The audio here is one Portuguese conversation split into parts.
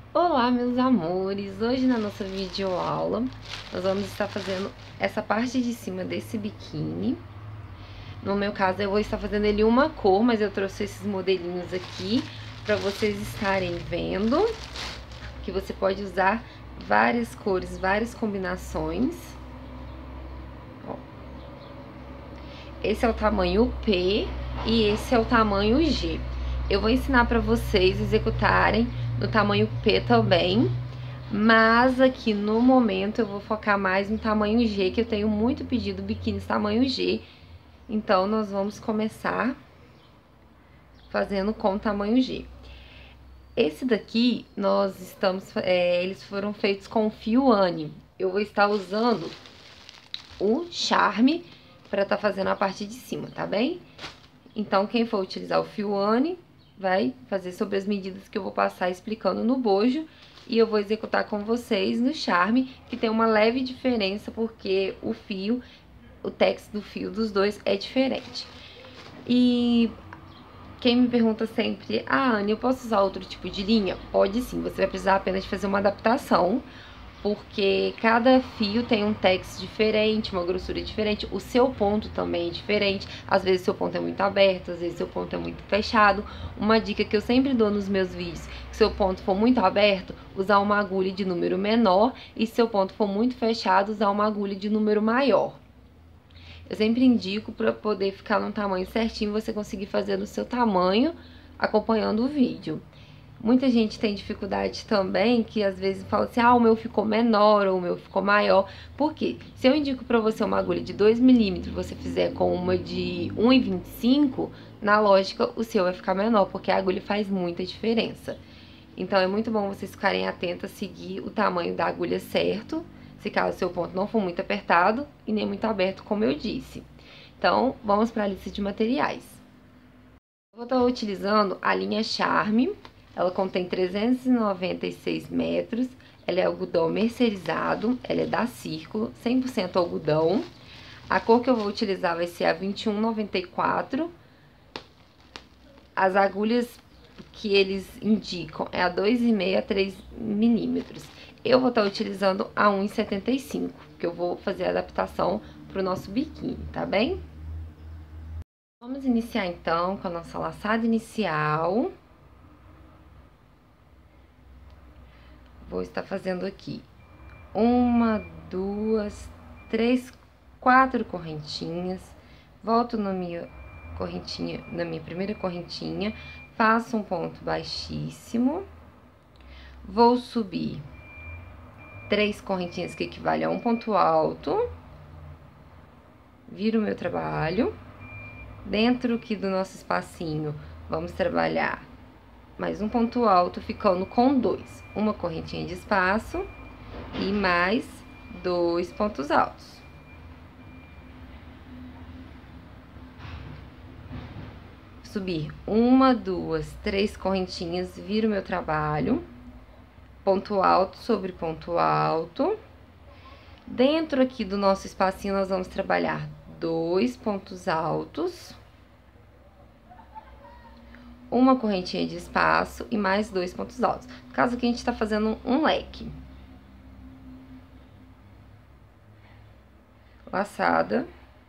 Olá, meus amores! Hoje na nossa videoaula nós vamos estar fazendo essa parte de cima desse biquíni. No meu caso eu vou estar fazendo ele uma cor, mas eu trouxe esses modelinhos aqui para vocês estarem vendo que você pode usar várias cores, várias combinações. Ó. Esse é o tamanho P e esse é o tamanho G. Eu vou ensinar para vocês executarem no tamanho P também, mas aqui no momento eu vou focar mais no tamanho G, que eu tenho muito pedido biquínis tamanho G. Então, nós vamos começar fazendo com tamanho G. Esse daqui, eles foram feitos com fio Anne. Eu vou estar usando o Charme para estar fazendo a parte de cima, tá bem? Então, quem for utilizar o fio Anne vai fazer sobre as medidas que eu vou passar explicando no bojo. E eu vou executar com vocês no Charme, que tem uma leve diferença, porque o texto do fio dos dois é diferente. E quem me pergunta sempre, Anne, eu posso usar outro tipo de linha? Pode sim, você vai precisar apenas de fazer uma adaptação, porque cada fio tem um tex diferente, uma grossura diferente, o seu ponto também é diferente, às vezes seu ponto é muito aberto, às vezes seu ponto é muito fechado. Uma dica que eu sempre dou nos meus vídeos, que seu ponto for muito aberto, usar uma agulha de número menor, e se seu ponto for muito fechado, usar uma agulha de número maior. Eu sempre indico para poder ficar no tamanho certinho, você conseguir fazer no seu tamanho, acompanhando o vídeo. Muita gente tem dificuldade também, que às vezes fala assim, o meu ficou menor ou o meu ficou maior. Por quê? Se eu indico pra você uma agulha de 2 milímetros, você fizer com uma de 1,25, na lógica o seu vai ficar menor, porque a agulha faz muita diferença. Então é muito bom vocês ficarem atentos a seguir o tamanho da agulha certo, se caso o seu ponto não for muito apertado e nem muito aberto, como eu disse. Então, vamos para a lista de materiais. Eu vou estar utilizando a linha Charme. Ela contém 396 metros, ela é algodão mercerizado, ela é da Círculo, 100% algodão. A cor que eu vou utilizar vai ser a 21,94. As agulhas que eles indicam é a 2,5 a 3 milímetros. Eu vou estar utilizando a 1,75, que eu vou fazer a adaptação para o nosso biquíni, tá bem? Vamos iniciar então com a nossa laçada inicial. Vou estar fazendo aqui 1, 2, 3, 4 correntinhas. Volto na minha correntinha, na minha primeira correntinha, faço um ponto baixíssimo. Vou subir 3 correntinhas que equivale a um ponto alto. Viro o meu trabalho. Dentro aqui do nosso espacinho, vamos trabalhar mais um ponto alto, ficando com 2. Uma correntinha de espaço e mais 2 pontos altos. Subir 1, 2, 3 correntinhas, viro meu trabalho. Ponto alto sobre ponto alto. Dentro aqui do nosso espacinho, nós vamos trabalhar 2 pontos altos. Uma correntinha de espaço e mais 2 pontos altos. No caso aqui, a gente tá fazendo um leque. Laçada.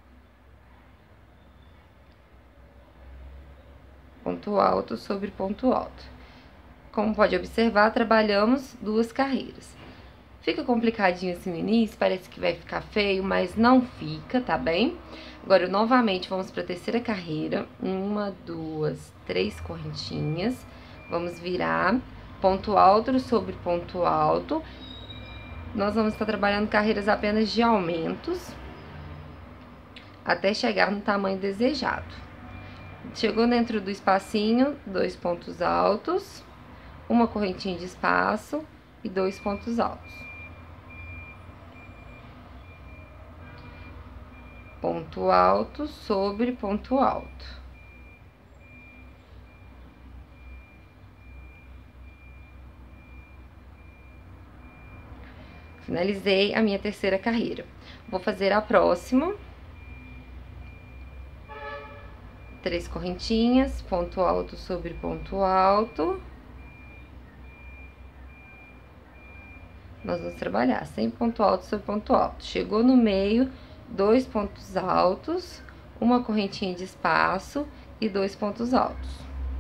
Ponto alto sobre ponto alto. Como pode observar, trabalhamos 2 carreiras. Fica complicadinho assim no início, parece que vai ficar feio, mas não fica, tá bem? Agora, novamente, vamos para a terceira carreira. 1, 2, 3 correntinhas. Vamos virar ponto alto sobre ponto alto. Nós vamos estar trabalhando carreiras apenas de aumentos, até chegar no tamanho desejado. Chegou dentro do espacinho, 2 pontos altos, uma correntinha de espaço e 2 pontos altos. Ponto alto sobre ponto alto. Finalizei a minha terceira carreira. Vou fazer a próxima. 3 correntinhas, ponto alto sobre ponto alto. nós vamos trabalhar sempre ponto alto sobre ponto alto. Chegou no meio, 2 pontos altos, uma correntinha de espaço e 2 pontos altos.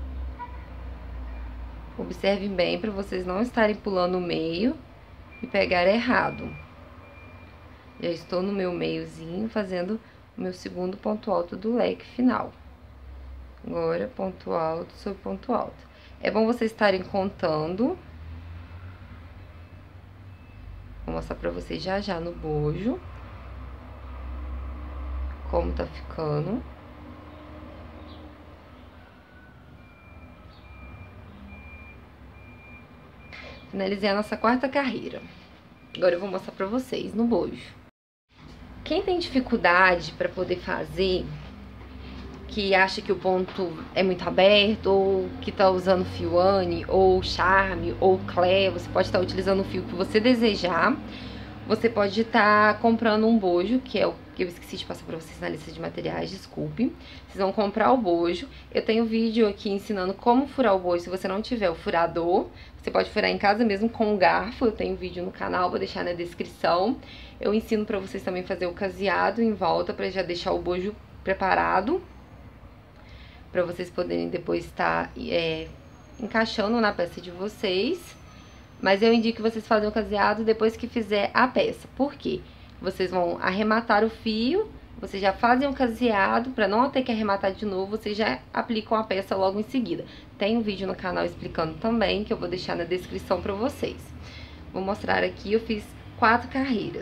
Observem bem para vocês não estarem pulando o meio e pegar errado. Já estou no meu meiozinho, fazendo o meu segundo ponto alto do leque final. Agora, ponto alto sobre ponto alto. É bom vocês estarem contando. Vou mostrar pra vocês já já no bojo como tá ficando. Finalizei a nossa quarta carreira. Agora eu vou mostrar pra vocês no bojo. Quem tem dificuldade para poder fazer, que acha que o ponto é muito aberto, ou que tá usando fio Anne, ou charme, ou clé, você pode estar utilizando o fio que você desejar. Você pode estar comprando um bojo, que é o que eu esqueci de passar pra vocês na lista de materiais, desculpe. Vocês vão comprar o bojo. Eu tenho vídeo aqui ensinando como furar o bojo. Se você não tiver o furador, você pode furar em casa mesmo com um garfo. Eu tenho vídeo no canal, vou deixar na descrição. Eu ensino pra vocês também fazer o caseado em volta, pra já deixar o bojo preparado, pra vocês poderem depois estar encaixando na peça de vocês. Mas eu indico que vocês façam o caseado depois que fizer a peça. Por quê? Vocês vão arrematar o fio, vocês já fazem o caseado, pra não ter que arrematar de novo, vocês já aplicam a peça logo em seguida. Tem um vídeo no canal explicando também, que eu vou deixar na descrição pra vocês. Vou mostrar aqui, eu fiz 4 carreiras.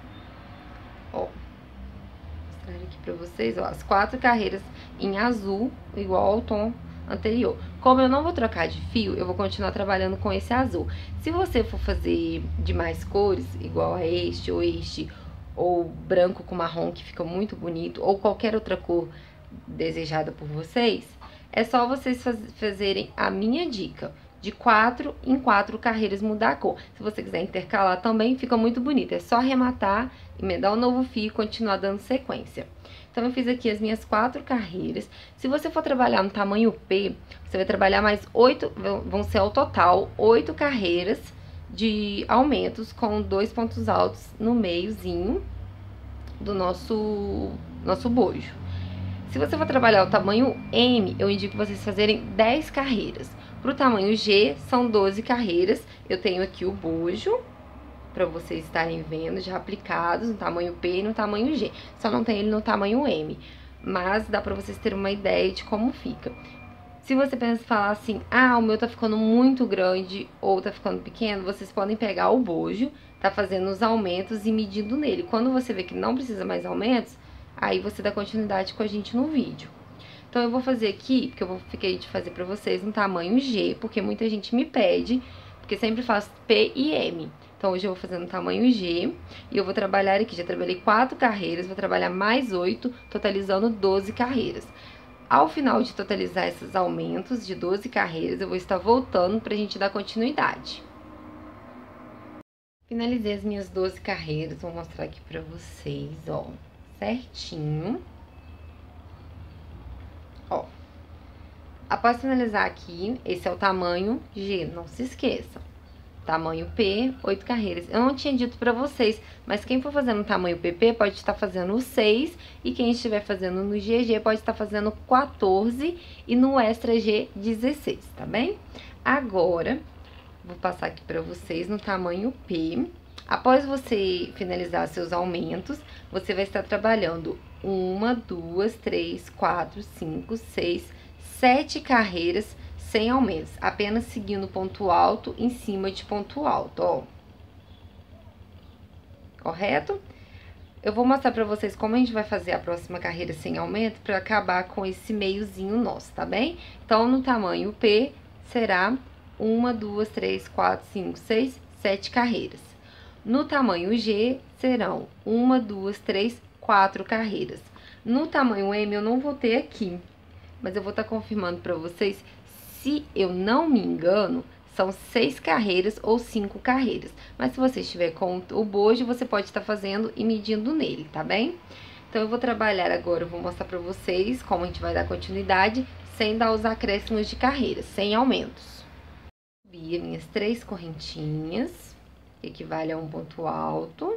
Ó, vou mostrar aqui pra vocês, ó, as 4 carreiras em azul, igual ao tom anterior. Como eu não vou trocar de fio, eu vou continuar trabalhando com esse azul. Se você for fazer de mais cores, igual a este, ou branco com marrom, que fica muito bonito, ou qualquer outra cor desejada por vocês, é só vocês fazerem a minha dica, de 4 em 4 carreiras mudar a cor. Se você quiser intercalar também, fica muito bonito. É só arrematar, emendar um novo fio e continuar dando sequência. Então, eu fiz aqui as minhas 4 carreiras. Se você for trabalhar no tamanho P, você vai trabalhar mais 8, vão ser ao total 8 carreiras de aumentos com 2 pontos altos no meiozinho do nosso bojo. Se você for trabalhar o tamanho M, eu indico vocês fazerem 10 carreiras. Pro tamanho G, são 12 carreiras. Eu tenho aqui o bojo, pra vocês estarem vendo, já aplicados no tamanho P e no tamanho G. Só não tem ele no tamanho M, mas dá pra vocês terem uma ideia de como fica. Se você pensa falar assim, ah, o meu tá ficando muito grande ou tá ficando pequeno, vocês podem pegar o bojo, tá fazendo os aumentos e medindo nele. Quando você vê que não precisa mais aumentos, aí você dá continuidade com a gente no vídeo. Então, eu vou fazer aqui, porque eu fiquei de fazer pra vocês no tamanho G, porque muita gente me pede, porque sempre faço P e M. Então, hoje eu vou fazer no tamanho G e eu vou trabalhar aqui, já trabalhei 4 carreiras, vou trabalhar mais 8, totalizando 12 carreiras. Ao final de totalizar esses aumentos de 12 carreiras, eu vou estar voltando pra gente dar continuidade. Finalizei as minhas 12 carreiras, vou mostrar aqui pra vocês, ó, certinho. Ó, após finalizar aqui, esse é o tamanho G, não se esqueça. Tamanho P, 8 carreiras. Eu não tinha dito pra vocês, mas quem for fazendo no tamanho PP pode estar fazendo o 6, e quem estiver fazendo no GG pode estar fazendo 14 e no Extra G 16, tá bem? Agora, vou passar aqui pra vocês no tamanho P. Após você finalizar seus aumentos, você vai estar trabalhando 1, 2, 3, 4, 5, 6, 7 carreiras sem aumentos, apenas seguindo ponto alto em cima de ponto alto, ó. Correto? Eu vou mostrar pra vocês como a gente vai fazer a próxima carreira sem aumento pra acabar com esse meiozinho nosso, tá bem? Então, no tamanho P, será 1, 2, 3, 4, 5, 6, 7 carreiras. No tamanho G, serão 1, 2, 3, 4 carreiras. No tamanho M, eu não vou ter aqui, mas eu vou estar confirmando pra vocês. Se eu não me engano, são 6 carreiras ou 5 carreiras. Mas se você estiver com o bojo, você pode estar fazendo e medindo nele, tá bem? Então, eu vou trabalhar agora, eu vou mostrar pra vocês como a gente vai dar continuidade sem dar os acréscimos de carreiras, sem aumentos. Subi as minhas 3 correntinhas. equivale a um ponto alto.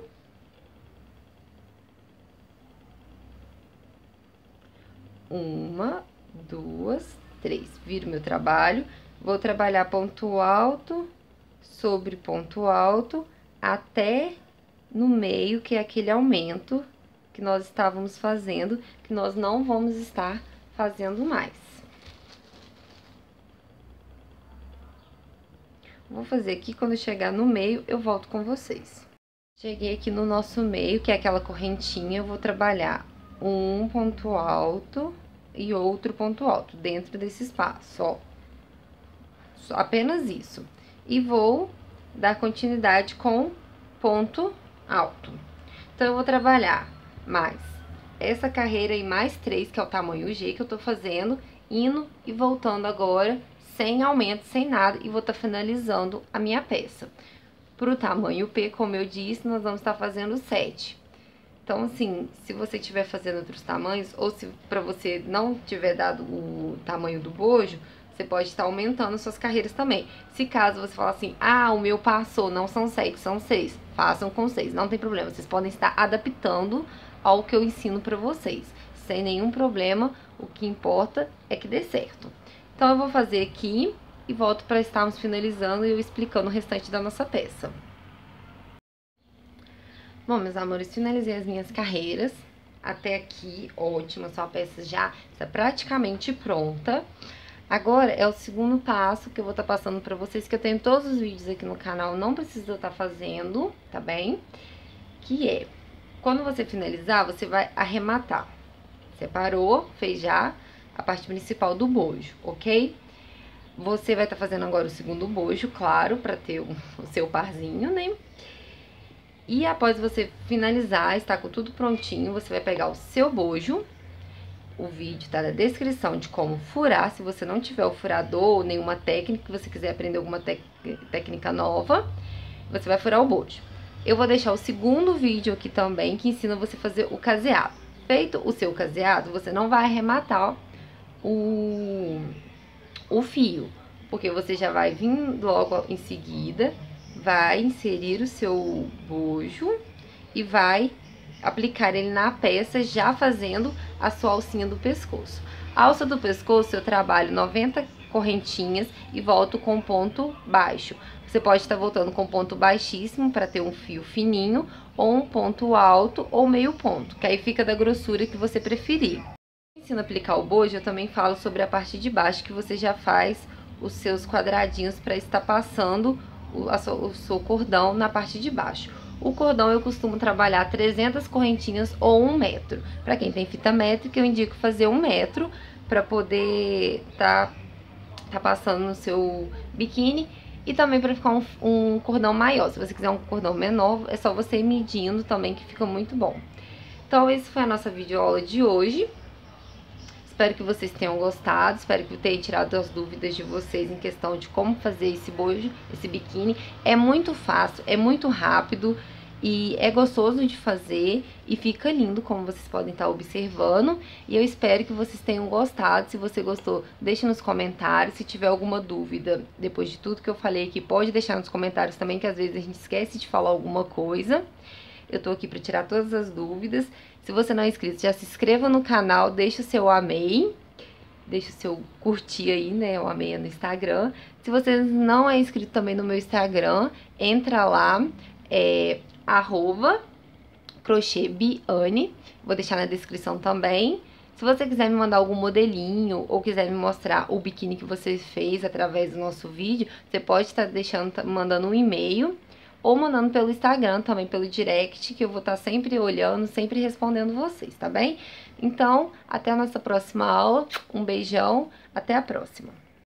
Uma, duas, três. Viro meu trabalho, vou trabalhar ponto alto sobre ponto alto até no meio, que é aquele aumento que nós estávamos fazendo, que nós não vamos estar fazendo mais. Vou fazer aqui, quando chegar no meio, eu volto com vocês. Cheguei aqui no nosso meio, que é aquela correntinha, eu vou trabalhar um ponto alto e outro ponto alto dentro desse espaço, ó. Apenas isso. E vou dar continuidade com ponto alto. Então, eu vou trabalhar mais essa carreira e mais 3, que é o tamanho G que eu tô fazendo, indo e voltando agora, sem aumento, sem nada, e vou estar finalizando a minha peça. Pro tamanho P, como eu disse, nós vamos estar fazendo 7. Então, assim, se você estiver fazendo outros tamanhos, ou se pra você não tiver dado o tamanho do bojo, você pode estar aumentando suas carreiras também. Se caso você falar assim, ah, o meu passou, não são 7, são 6, façam com 6, não tem problema. Vocês podem estar adaptando ao que eu ensino pra vocês, sem nenhum problema. O que importa é que dê certo. Então, eu vou fazer aqui e volto para estarmos finalizando e eu explicando o restante da nossa peça. Bom, meus amores, finalizei as minhas carreiras. Até aqui, ótima, sua peça já está praticamente pronta. Agora é o segundo passo que eu vou estar passando pra vocês, que eu tenho todos os vídeos aqui no canal, não precisa eu estar fazendo, tá bem? Que é, quando você finalizar, você vai arrematar. Separou, fez já a parte principal do bojo, ok? Você vai estar fazendo agora o segundo bojo, claro, pra ter o seu parzinho, né? E após você finalizar, está com tudo prontinho, você vai pegar o seu bojo. O vídeo tá na descrição de como furar, se você não tiver o furador ou nenhuma técnica, que você quiser aprender alguma técnica nova, você vai furar o bojo. Eu vou deixar o segundo vídeo aqui também, que ensina você a fazer o caseado. Feito o seu caseado, você não vai arrematar o fio, porque você já vai vir logo em seguida, vai inserir o seu bojo e vai aplicar ele na peça, já fazendo a sua alcinha do pescoço. A alça do pescoço eu trabalho 90 correntinhas e volto com ponto baixo. Você pode estar voltando com ponto baixíssimo para ter um fio fininho, ou um ponto alto ou meio ponto, que aí fica da grossura que você preferir. Ensino a aplicar o bojo, eu também falo sobre a parte de baixo, que você já faz os seus quadradinhos para estar passando o seu cordão na parte de baixo. O cordão eu costumo trabalhar 300 correntinhas ou 1 metro. Para quem tem fita métrica, eu indico fazer 1 metro para poder tá passando no seu biquíni, e também para ficar um cordão maior. Se você quiser um cordão menor, é só você ir medindo também, que fica muito bom. Então, esse foi a nossa videoaula de hoje. Espero que vocês tenham gostado, espero que eu tenha tirado as dúvidas de vocês em questão de como fazer esse bojo, esse biquíni. É muito fácil, é muito rápido e é gostoso de fazer e fica lindo, como vocês podem estar observando. E eu espero que vocês tenham gostado. Se você gostou, deixe nos comentários. Se tiver alguma dúvida, depois de tudo que eu falei aqui, pode deixar nos comentários também, que às vezes a gente esquece de falar alguma coisa. Eu tô aqui pra tirar todas as dúvidas. Se você não é inscrito, já se inscreva no canal, deixa o seu amei, deixa o seu curtir aí, né, o amei no Instagram. Se você não é inscrito também no meu Instagram, entra lá, @crochêbiane, vou deixar na descrição também. Se você quiser me mandar algum modelinho ou quiser me mostrar o biquíni que você fez através do nosso vídeo, você pode estar mandando um e-mail, ou mandando pelo Instagram, também pelo direct, que eu vou estar sempre olhando, sempre respondendo vocês, tá bem? Então, até a nossa próxima aula. Um beijão, até a próxima.